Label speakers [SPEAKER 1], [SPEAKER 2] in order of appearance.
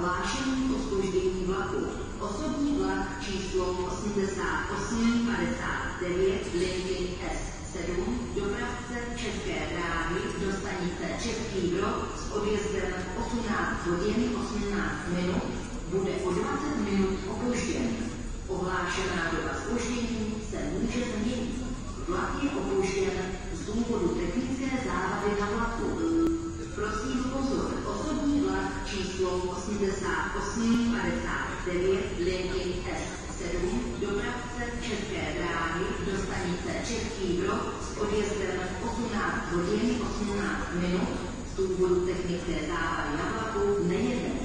[SPEAKER 1] Hlášení o zpoždění vlaku. Osobní vlak číslo 8859 linky S7 dopravce České dráhy do stanice Český Brod s odjezdem 18 hodin 18 minut bude o 20 minut opožděn. Ohlášená doba zpoždění se může změnit. Vlak je opožděn z důvodu technické závady na vlaku. Prosím pozor, osobní vlak číslo 8859 linky S7 dopravce České dráhy do stanice Český Brod s odjezdem 18 hodin 18 minut z důvodu technické závady na vlaku nejede.